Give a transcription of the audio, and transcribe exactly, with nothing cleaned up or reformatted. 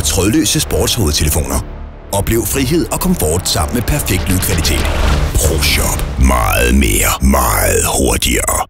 trådløse sportshovedtelefoner. Oplev frihed og komfort sammen med perfekt lydkvalitet. ProShop. Meget mere. Meget hurtigere.